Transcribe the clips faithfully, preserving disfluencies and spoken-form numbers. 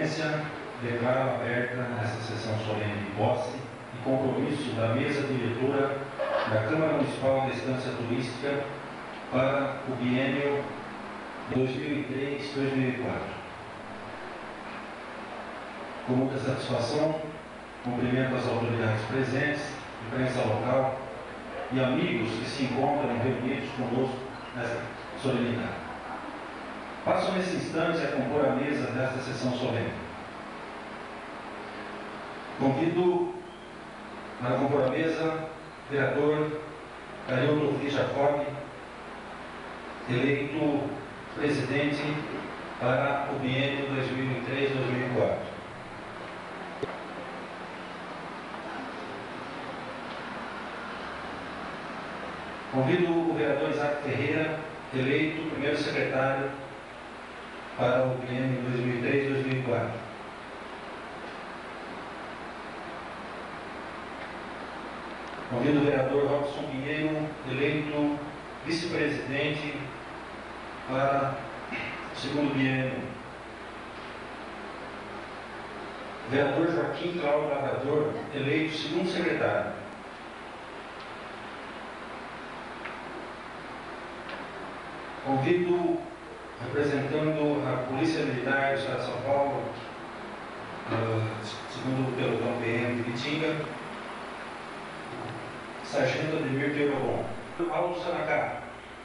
excelência, declaro aberta esta sessão solene de posse e compromisso da mesa diretora da Câmara Municipal da Estância Turística para o biênio dois mil e três a dois mil e quatro. Com muita satisfação, cumprimento as autoridades presentes, imprensa local e amigos que se encontram reunidos conosco nesta solenidade. Passo nesse instante a compor a mesa desta sessão solene. Convido para compor a mesa o vereador Carildo Jacob, eleito presidente para o biênio dois mil e três a dois mil e quatro. Convido o vereador Isaac Ferreira, eleito primeiro secretário para o biênio dois mil e três a dois mil e quatro. Convido o vereador Robson Pinheiro, eleito vice-presidente para o segundo biênio. Vereador Joaquim Cláudio Lavrador, eleito segundo secretário. Convido, representando a Polícia Militar do Estado de São Paulo, uh, segundo o pelotão P M de Bitinga, Sargento Ademir Teorobon. Paulo Sanacá.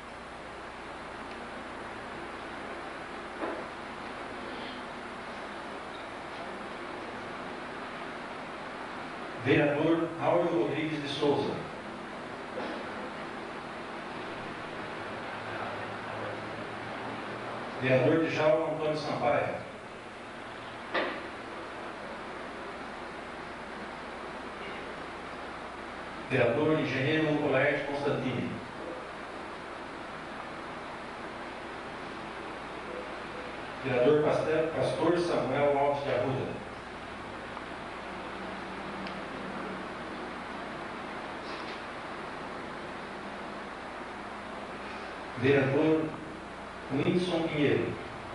Vereador Áureo Rodrigues de Souza. Vereador Djalma Antônio Sampaio. Vereador Engenheiro Colerte Constantini. Vereador Pastor Samuel Alves de Arruda. Vereador Wilson Pinheiro.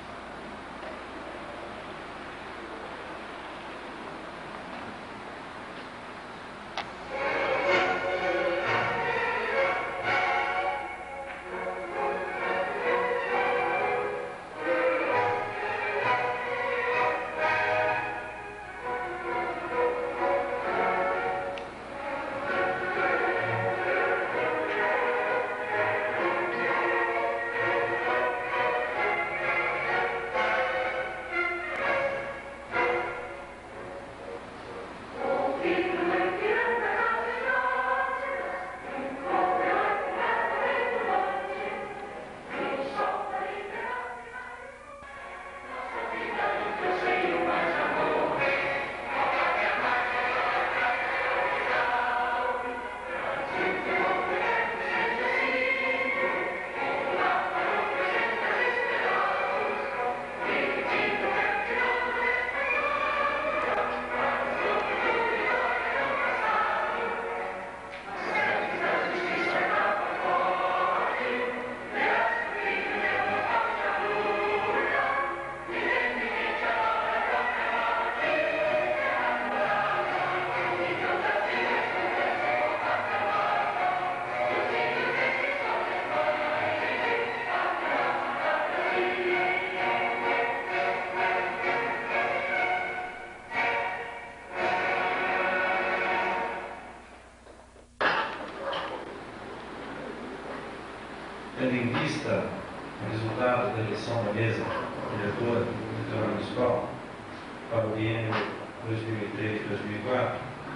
Tendo em vista o resultado da eleição da mesa diretora da Câmara Municipal para o biênio dois mil e três a dois mil e quatro,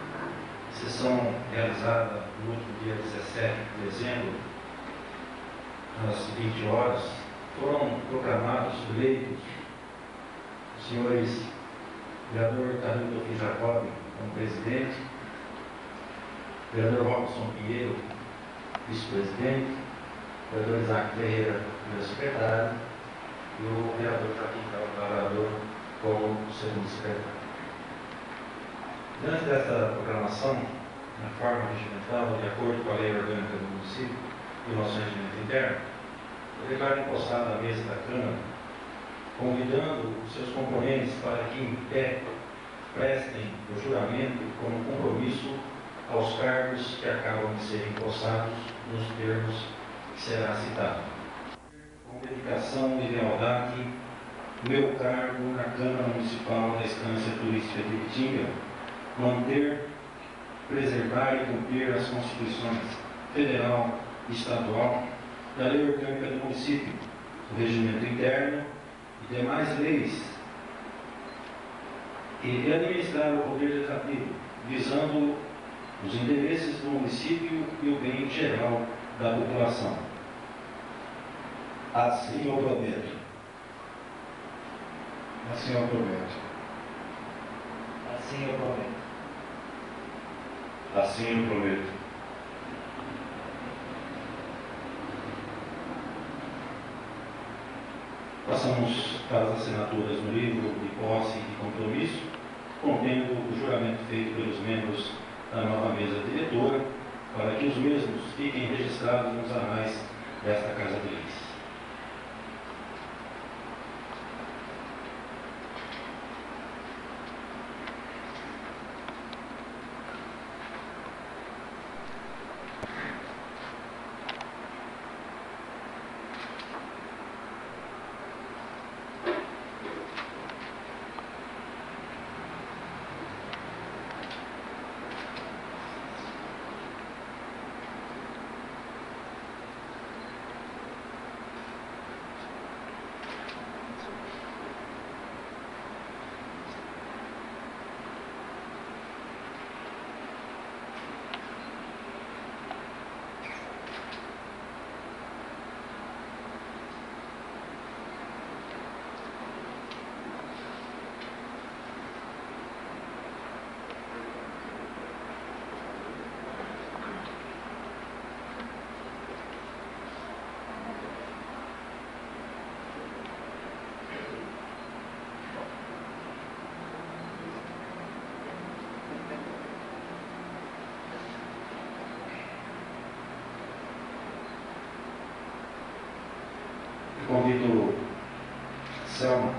sessão realizada no último dia dezessete de dezembro, às vinte horas, foram proclamados eleitos os senhores vereador Carildo Jacob como presidente, vereador Robson Pinheiro, vice-presidente, o vereador Isaac Ferreira, primeiro secretário, e o vereador Joaquim Lavrador como segundo secretário. Diante desta proclamação, na forma regimental, de acordo com a lei orgânica do município e o nosso regimento interno, eu declaro empossada a mesa da Câmara convidando os seus componentes para que em pé prestem o juramento como compromisso aos cargos que acabam de ser empossados nos termos que será citado. Com dedicação e lealdade, meu cargo na Câmara Municipal da Estância Turística de Ibitinga, manter, preservar e cumprir as constituições federal e estadual, da lei orgânica do município, do regimento interno e demais leis, e administrar o poder legislativo, visando os interesses do município e o bem geral da população. Assim eu prometo. Assim eu prometo. Assim eu prometo. Assim eu prometo. Passamos para as assinaturas no livro de posse e compromisso, contendo o juramento feito pelos membros da nova mesa diretora, para que os mesmos fiquem registrados nos anais desta Casa de Leis. Convido Selma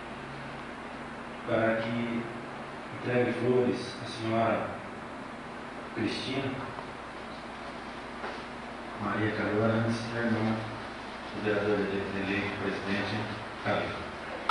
para que entregue flores à senhora Cristina Maria Carolina, irmã do vereador eleito presidente Calil.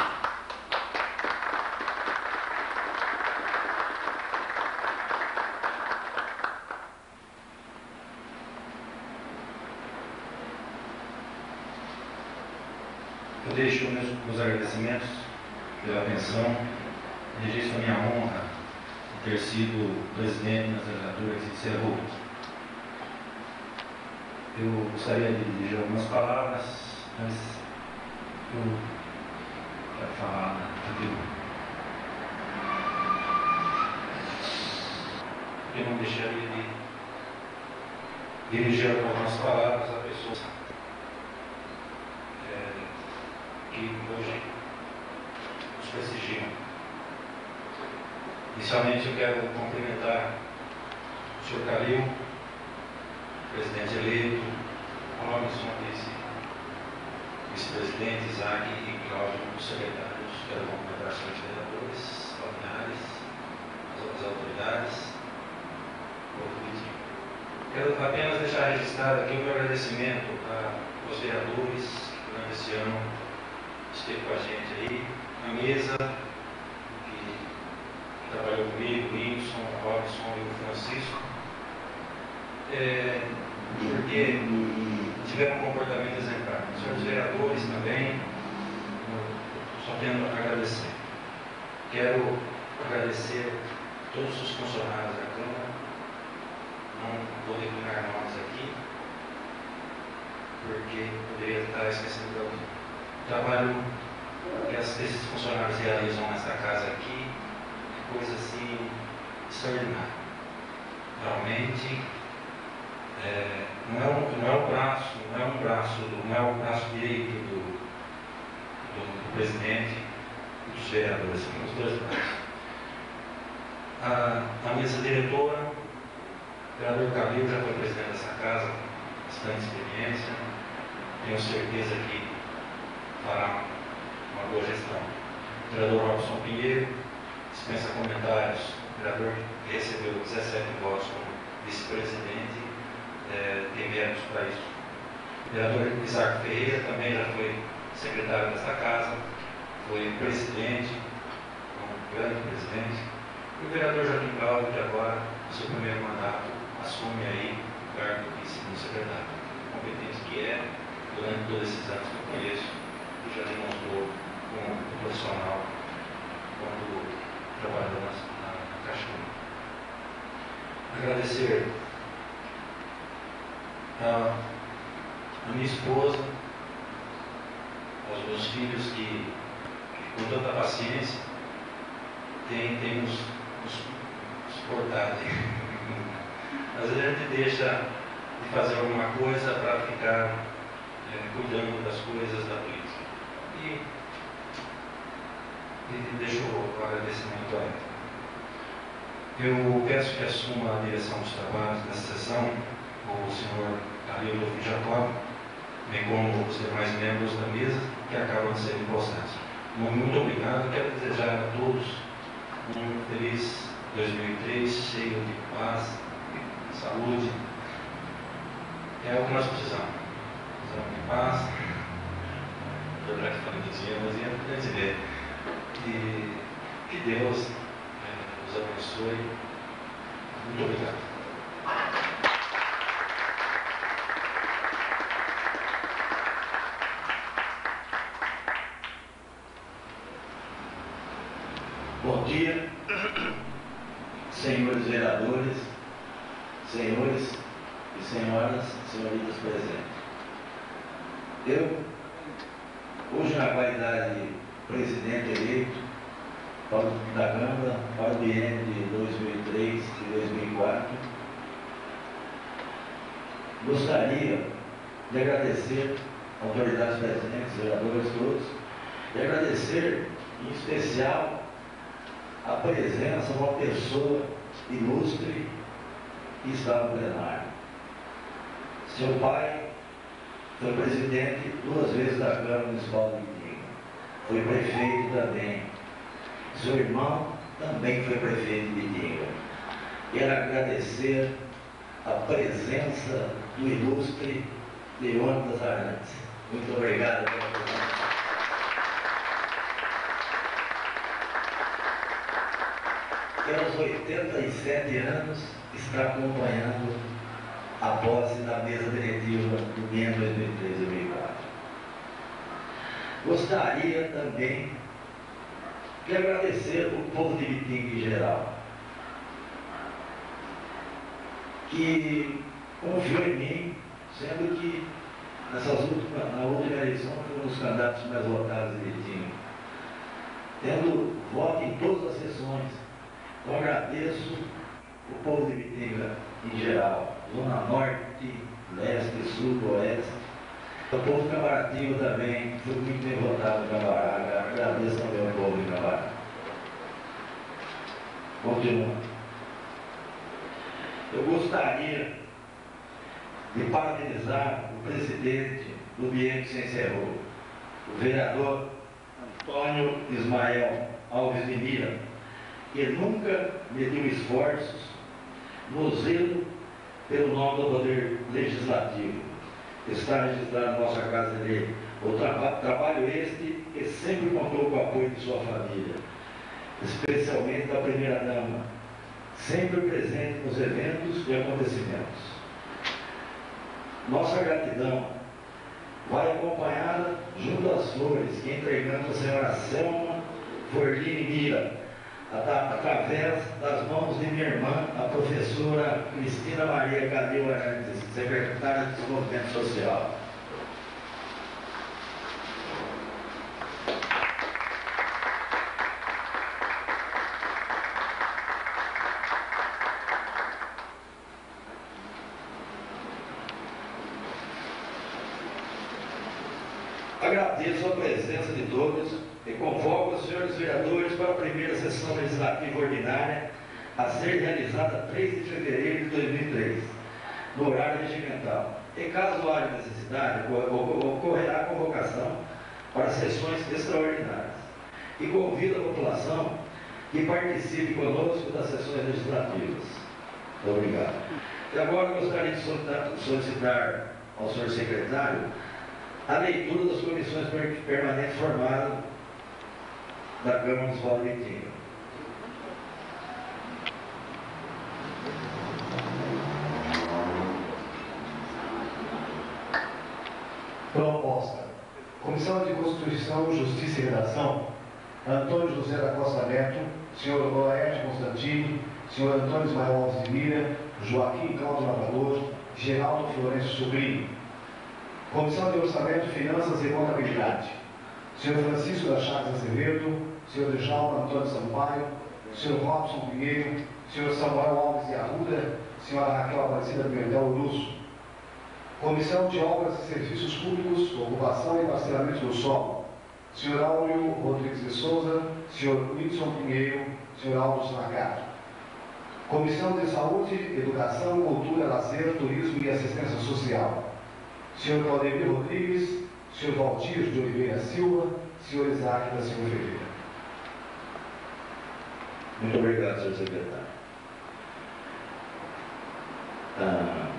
Eu deixo meus, meus agradecimentos pela atenção, registro a minha honra de ter sido presidente nessa legislatura que se encerrou. Eu gostaria de dirigir algumas palavras, mas eu quero falar aquilo. Eu não deixaria de dirigir algumas palavras a pessoas que hoje nos prestigiam. Inicialmente eu quero cumprimentar o senhor Calil, presidente eleito, Robinson, vice-presidente, Isaac e Cláudio, os secretários. Quero cumprimentar os senhores vereadores, familiares, as outras autoridades, o povo político. Quero apenas deixar registrado aqui o meu agradecimento aos vereadores que durante esse ano esteve com a gente aí, na mesa, que, que trabalhou comigo, o Wilson, o Robson e o Francisco, é, porque tiveram um comportamento exemplar. Os senhores vereadores também, só tenho a agradecer. Quero agradecer a todos os funcionários da Câmara, não vou declinar nomes aqui, porque poderia estar esquecendo de alguém. O trabalho que esses funcionários realizam nessa casa aqui é coisa assim extraordinária. Realmente é, não, é um, não é o braço, não é um braço, não é o braço direito do, do, do presidente e dos vereadores, são os dois braços. A, a mesa diretora, o vereador Calil já foi presidente dessa casa, com bastante experiência, tenho certeza que fará uma boa gestão. O vereador Robson Pinheiro, dispensa comentários. O vereador que recebeu dezessete votos como vice-presidente, é, tem méritos para isso. O vereador Isaac Ferreira também já foi secretário desta casa, foi presidente, um grande presidente. E o vereador Joaquim Cláudio, que agora, no seu primeiro mandato, assume aí o cargo de segundo secretário. Competente que é, durante todos esses anos que eu conheço, e já demonstrou como profissional quando trabalhou na, na, na Caixa Econômica. Agradecer a, a minha esposa, aos meus filhos que, que com tanta paciência têm, têm nos, nos suportado. Às vezes a gente deixa de fazer alguma coisa para ficar é, cuidando das coisas da política. E, e deixo o agradecimento a ela. Eu peço que assuma a direção dos trabalhos desta sessão o senhor Calil Jacob, bem como os demais membros da mesa que acabam de ser empossados. Muito obrigado, quero desejar a todos um feliz dois mil e três, cheio de paz, saúde. É o que nós precisamos. Precisamos de paz. Eu já que falei de dinheiro, mas é importante ver. E que Deus é, nos abençoe. Muito obrigado. Bom dia, senhores vereadores, senhores e senhoras, senhoritas presentes. Eu, hoje na qualidade de presidente eleito para o, da Câmara para o biênio de dois mil e três e dois mil e quatro, gostaria de agradecer autoridades presentes, vereadores todos, e agradecer em especial a presença de uma pessoa ilustre que está no plenário. Seu pai foi presidente duas vezes da Câmara Municipal de Itinga, foi prefeito também. Seu irmão também foi prefeito de Itinga. Quero agradecer a presença do ilustre Leônidas Arantes. Muito obrigado pela presença. Aos oitenta e sete anos, está acompanhando a posse da mesa diretiva do biênio dois mil e três e dois mil e quatro. Gostaria também de agradecer o povo de Itinga em geral, que confiou em mim, sendo que nessas últimas, na última eleição fui um dos candidatos mais votados de Itinga, tendo voto em todas as sessões. Eu agradeço o povo de Itinga em geral, Zona Norte, Leste, Sul, Oeste. O povo de Camaratinga também, foi muito bem votado em Camaraga. Agradeço também ao povo de Camaraga. Continuando. Eu gostaria de parabenizar o presidente do biênio que se encerrou, o vereador Antônio Ismael Alves de Mira, que nunca mediu esforços no zelo pelo nome do Poder Legislativo. Está registrado na nossa Casa de Lei. O traba trabalho este que sempre contou com o apoio de sua família, especialmente da primeira-dama, sempre presente nos eventos e acontecimentos. Nossa gratidão vai acompanhada junto às flores que entregamos a senhora Selma Forlini Mira, através das mãos de minha irmã, a professora Cristina Maria Calil Arantes, secretária de Desenvolvimento Social. Agradeço a presença de todos e convoco os senhores vereadores para a primeira sessão legislativa ordinária a ser realizada três de fevereiro de dois mil e três, no horário regimental. E caso haja necessidade, ocorrerá a convocação para sessões extraordinárias e convido a população que participe conosco das sessões legislativas. Muito obrigado. E agora gostaria de solicitar, solicitar ao senhor secretário a leitura das comissões permanentes formadas da Câmara Municipal de Bitinga. Proposta. Comissão de Constituição, Justiça e Redação, Antônio José da Costa Neto, senhor Laerte Constantino, senhor Antônio Ismael Alves de Mira, Joaquim Cláudio Lavrador, Geraldo Florencio Sobrinho. Comissão de Orçamento, Finanças e Contabilidade, senhor Francisco da Chagas Azevedo, senhor Djalma Antônio Sampaio, senhor Robson Pinheiro, senhor Samuel Alves de Arruda, senhora Raquel Aparecida Pimentel Urusso. Comissão de Obras e Serviços Públicos, Ocupação e Parcelamento do Solo, senhor Áureo Rodrigues de Souza, senhor Wilson Pinheiro, senhor Aldo Nagato. Comissão de Saúde, Educação, Cultura, Lazer, Turismo e Assistência Social, senhor Claudemir Rodrigues, senhor Valdir de Oliveira Silva, senhor Isaac da Silva Ferreira. Muito obrigado, senhor secretário. Ah,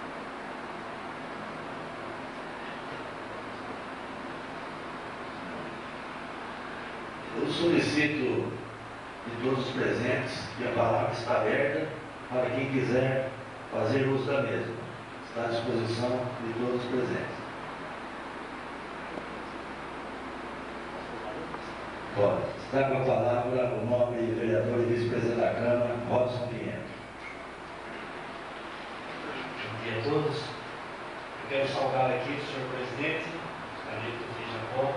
eu solicito de todos os presentes que a palavra está aberta para quem quiser fazer uso da mesma. Está à disposição de todos os presentes. Pode. Está com a palavra o nobre vereador e vice-presidente da Câmara, Robson Pinheiro. Bom dia a todos. Eu quero saudar aqui o senhor presidente, Carlito Jacó,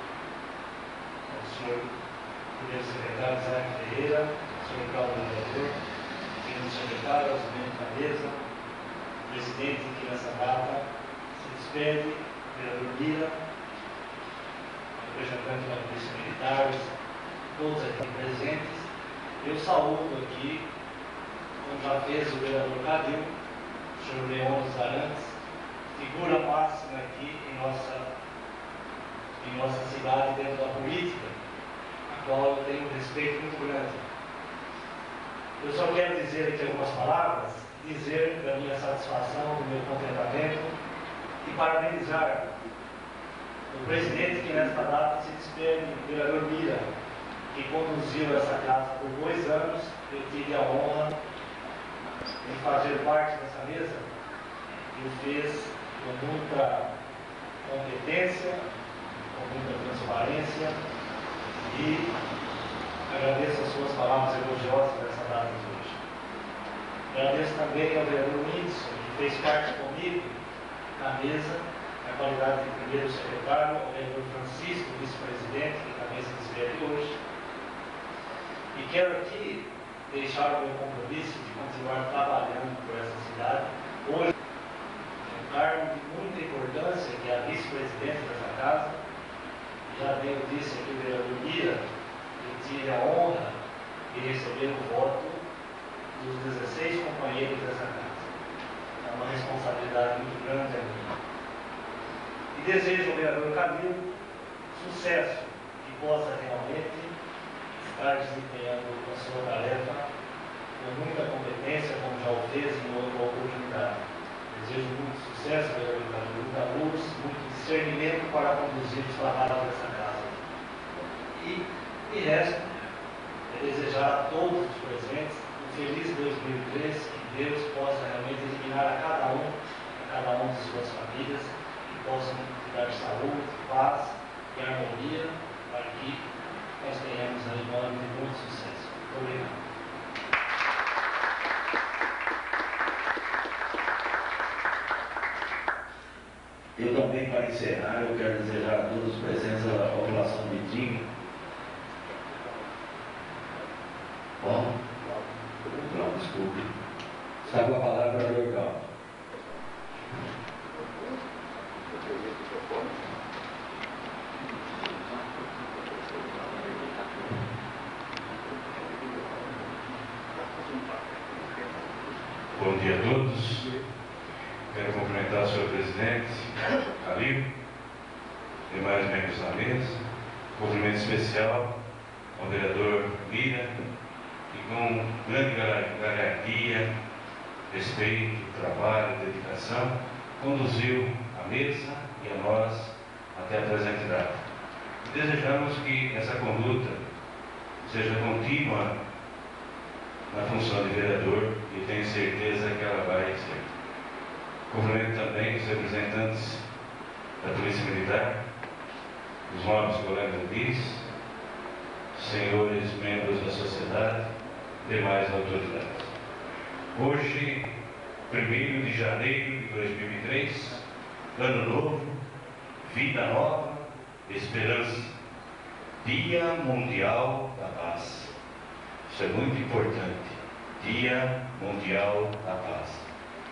o senhor primeiro secretário Isaac Ferreira, o senhor Cláudio Vereador, segundo secretário, Alcimento da mesa, o presidente que nessa data se despede, o vereador Lira, representante da Polícia Militar, todos aqui presentes. Eu saúdo aqui, como já fez o vereador Cadil, o senhor Leão dos Arantes, figura máxima aqui em nossa, em nossa cidade dentro da política, a qual eu tenho um respeito muito grande. Eu só quero dizer aqui algumas palavras, dizer da minha satisfação, do meu contentamento e parabenizar o presidente que nesta data se despede, o vereador Mira, que conduziu essa casa por dois anos. Eu tive a honra de fazer parte dessa mesa e o fez com muita competência, com muita transparência, e agradeço as suas palavras elogiosas nessa data de hoje. Agradeço também ao vereador Whindersson, que fez parte comigo na mesa, na qualidade de primeiro secretário, ao vereador Francisco, vice-presidente, que também se despede hoje. E quero aqui deixar o meu compromisso de continuar trabalhando por essa cidade. Hoje, um cargo de muita importância, que é a vice-presidente dessa casa. Já bem eu disse aqui o vereador Mira, eu tive a honra de receber o voto dos dezesseis companheiros dessa casa. É uma responsabilidade muito grande a mim. E desejo ao vereador Camilo sucesso, que possa realmente estar desempenhando a sua tarefa com muita competência, como já o fez em outra oportunidade. Desejo muito sucesso, vereador Camilo, muita luz, muito discernimento para conduzir os trabalhos dessa casa. E, e resta é desejar a todos os presentes um feliz dois mil e três, que Deus possa realmente eliminar a cada um, a cada um de suas famílias, que possam dar saúde, paz e harmonia, para que nós tenhamos aí um ano de muito sucesso. Muito obrigado. Eu também, para encerrar, eu quero desejar a todos os presentes a população de Bitinga. Bom, não, desculpe. Está com a palavra o vereador Cláudio. Bom dia a todos. Quero cumprimentar o senhor presidente, Calil, demais membros da mesa, cumprimento especial ao vereador Mira, que com grande galhardia, respeito, trabalho, dedicação, conduziu a mesa e a nós até a presente data. E desejamos que essa conduta seja contínua na função de vereador e tenho certeza que ela vai ser. Cumprimento também os representantes da Polícia Militar, os nobres colegas aqui, senhores membros da sociedade, demais autoridades. Hoje, primeiro de janeiro de dois mil e três, ano novo, vida nova, esperança, Dia Mundial da Paz. Isso é muito importante, Dia Mundial da Paz.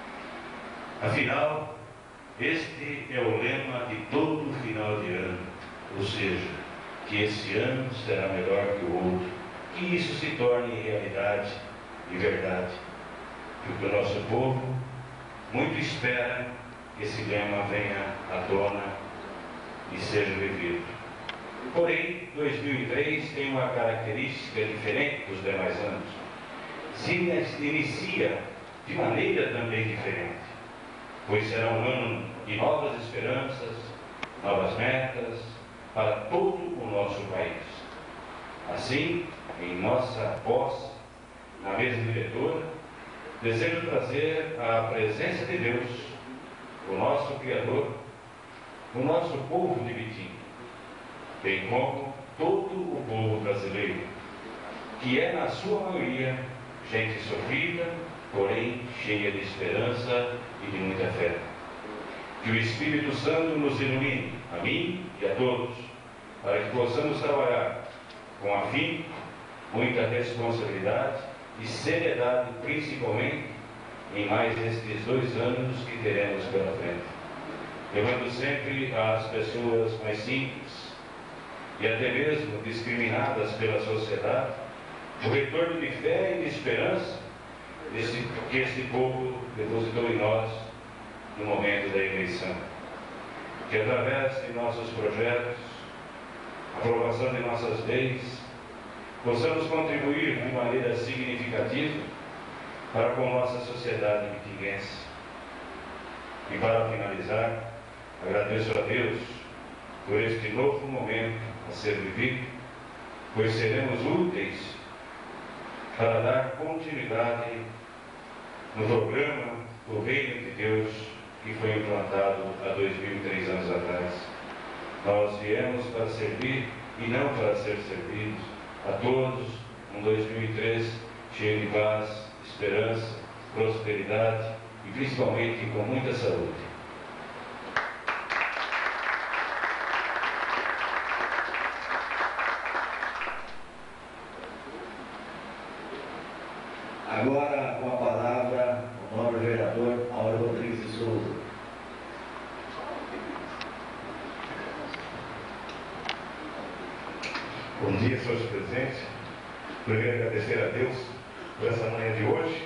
Afinal, este é o lema de todo final de ano, ou seja, que esse ano será melhor que o outro, que isso se torne realidade e verdade, porque o nosso povo muito espera que esse lema venha à tona e seja vivido. Porém, dois mil e três tem uma característica diferente dos demais anos. Se inicia de maneira também diferente, pois será um ano de novas esperanças, novas metas para todo o nosso país. Assim, em nossa posse, na mesa diretora, desejo trazer a presença de Deus, o nosso Criador, o nosso povo de Bitim, bem como todo o povo brasileiro, que é, na sua maioria, gente sofrida, porém cheia de esperança e de muita fé. Que o Espírito Santo nos ilumine, a mim e a todos, para que possamos trabalhar com afinco, muita responsabilidade e seriedade, principalmente em mais estes dois anos que teremos pela frente, levando sempre às pessoas mais simples e até mesmo discriminadas pela sociedade o retorno de fé e de esperança desse, que este povo depositou em nós no momento da eleição. Que através de nossos projetos, aprovação de nossas leis, possamos contribuir de maneira significativa para com nossa sociedade bitinguense. E para finalizar, agradeço a Deus por este novo momento a ser vivido, pois seremos úteis para dar continuidade no programa do Reino de Deus que foi implantado há dois mil e três anos atrás. Nós viemos para servir e não para ser servidos. A todos, um dois mil e três cheio de paz, esperança, prosperidade e principalmente com muita saúde. Agora, com a palavra, o nobre vereador Auro Rodrigues de Souza. Bom dia, senhores presentes. Primeiro, agradecer a Deus por essa manhã de hoje.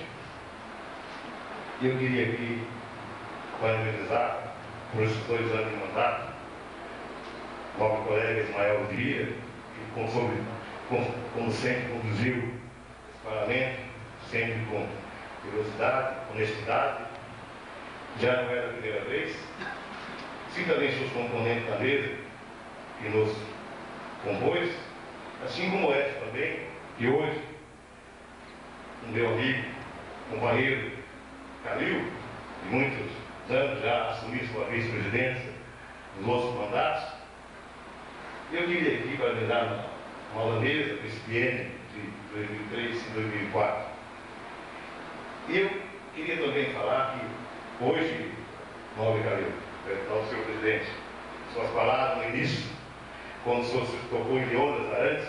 E eu queria aqui parabenizar por esses dois anos de mandato o nobre colega Ismael Vieira, que, como, sobre, como, como sempre, conduziu esse parlamento, sempre com curiosidade, honestidade. Já não era a primeira vez. Sim, também seus componentes da mesa, que nos compôs, assim como é também, que hoje, o meu amigo, companheiro Calil, de muitos anos já assumiu sua vice-presidência nos outros mandatos. Eu queria aqui parabenizar uma nova mesa do esse biênio de dois mil e três e dois mil e quatro. E eu queria também falar que hoje, nobre Calil, ao senhor presidente, suas palavras no início, quando o senhor se tocou em Leônidas Arantes,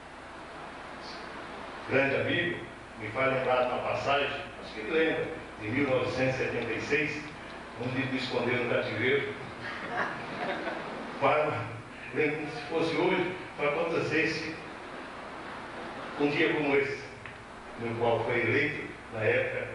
grande amigo, me faz lembrar de uma passagem, acho que ele lembra, de mil novecentos e setenta e seis, onde ele me escondeu no cativeiro. Para, lembro se fosse hoje, para acontecer se um dia como esse, no qual foi eleito, na época,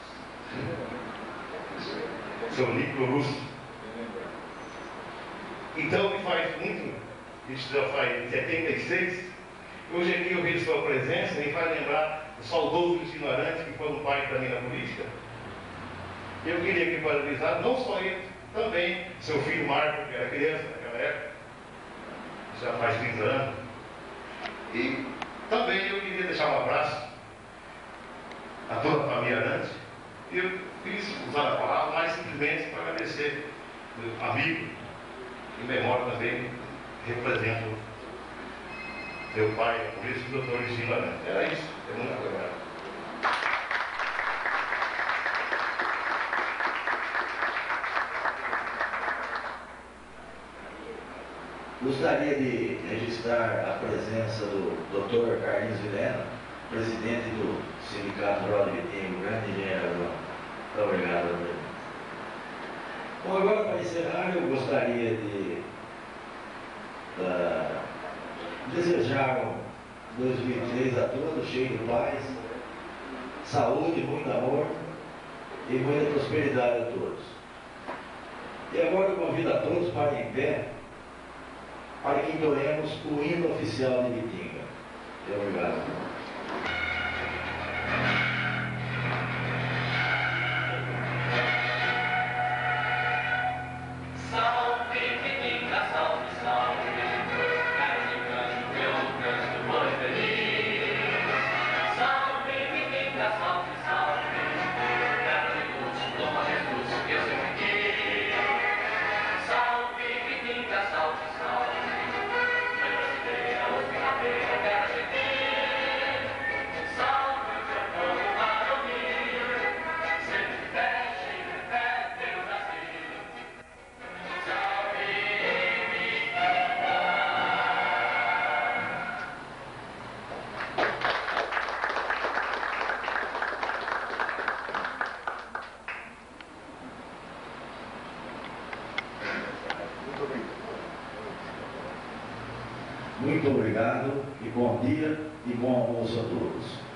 o senhor Nicolau Russo. Então me faz muito, isso já faz setenta e seis, hoje aqui eu vejo sua presença e faz lembrar o saudoso Justino Arantes, que foi um pai para mim na política. Eu queria aqui parabenizar não só ele, também seu filho Marco, que era criança naquela época, já faz trinta anos. E também eu queria deixar um abraço a toda a família Arantes. Eu quis usar a palavra mais simplesmente para agradecer meu amigo, em memória também represento meu pai, por isso o doutor Justino Arantes. Era isso, é muito obrigado. Gostaria de registrar a presença do doutor Carlinhos Vilhena, presidente do Sindicato Rural de Vitinho, grande engenheiro agrônomo. Muito obrigado, André. Bom, agora para encerrar, eu gostaria de uh, desejar um dois mil e três a todos, cheio de paz, saúde, muito amor e muita prosperidade a todos. E agora eu convido a todos para em pé, para que entoemos o hino oficial de Vitinga. Muito obrigado. Muito obrigado e bom dia e bom almoço a todos.